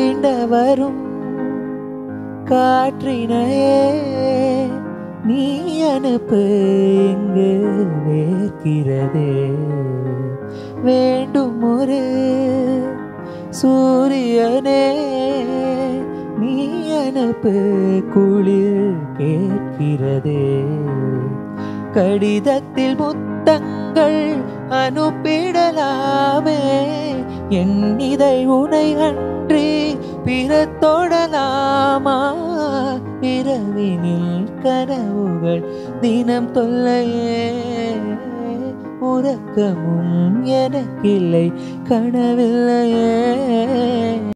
தீண்ட வரும் காற்றினையே நீ அனுப்பு, இங்கு வேர்க்கிறதே. வேண்டும் ஒரு சூரியனே, நீ அனுப்பு, குளிர் கேட்கிறதே. கடிதத்தில் முத்தங்கள் அனுப்பிடலாமே, என் இதை உனை அன்றி பிற தொடலாமா? இரவினில் கனவுகள் தினம் தொல்லையே, உறக்கமும் எனக்கில்லை, கனவில்லையே.